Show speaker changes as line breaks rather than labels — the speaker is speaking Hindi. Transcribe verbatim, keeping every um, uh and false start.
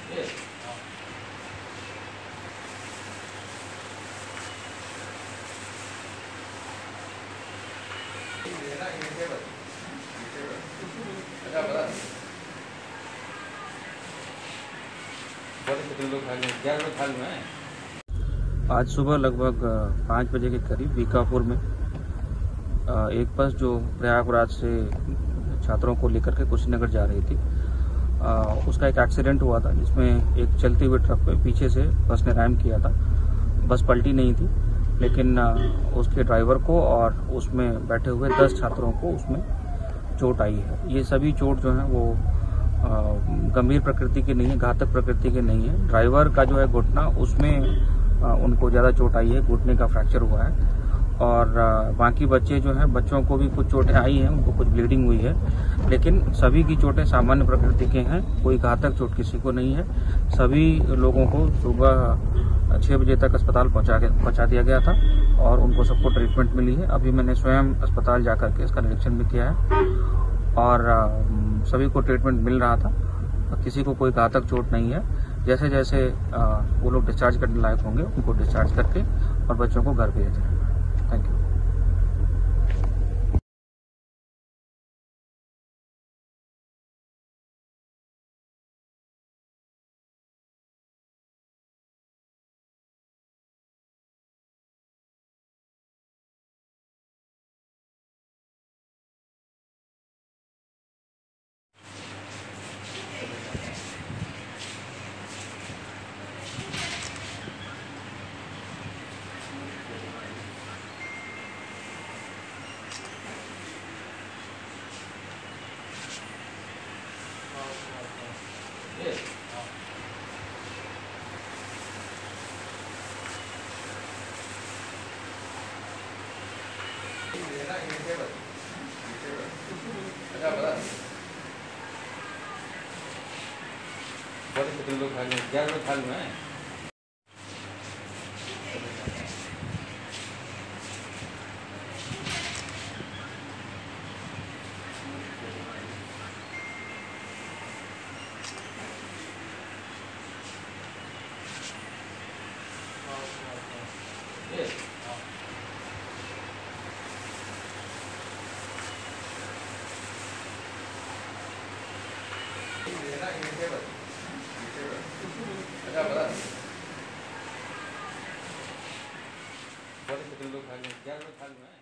आज सुबह लगभग पाँच बजे के करीब बीकापुर में एक बस जो प्रयागराज से छात्रों को लेकर के कुशीनगर जा रही थी, उसका एक एक्सीडेंट हुआ था जिसमें एक चलते हुए ट्रक पे पीछे से बस ने रैम किया था। बस पलटी नहीं थी, लेकिन उसके ड्राइवर को और उसमें बैठे हुए दस छात्रों को उसमें चोट आई है। ये सभी चोट जो है वो गंभीर प्रकृति की नहीं है, घातक प्रकृति की नहीं है। ड्राइवर का जो है घुटना, उसमें उनको ज़्यादा चोट आई है, घुटने का फ्रैक्चर हुआ है। और बाकी बच्चे जो हैं, बच्चों को भी कुछ चोटें आई हैं, उनको कुछ ब्लीडिंग हुई है, लेकिन सभी की चोटें सामान्य प्रकृति के हैं। कोई घातक चोट किसी को नहीं है। सभी लोगों को सुबह छः बजे तक अस्पताल पहुंचा के पहुंचा दिया गया था और उनको सबको ट्रीटमेंट मिली है। अभी मैंने स्वयं अस्पताल जाकर के इसका निरीक्षण भी किया है और सभी को ट्रीटमेंट मिल रहा था। किसी को कोई घातक चोट नहीं है। जैसे जैसे वो लोग डिस्चार्ज करने लायक होंगे उनको डिस्चार्ज करके और बच्चों को घर भेजा जाएगा। Thank you. लोग खा लूँ ग्यारह लोग खा लूँ है। लोग खा लूँ ग्यारह लोग खा लूँ है।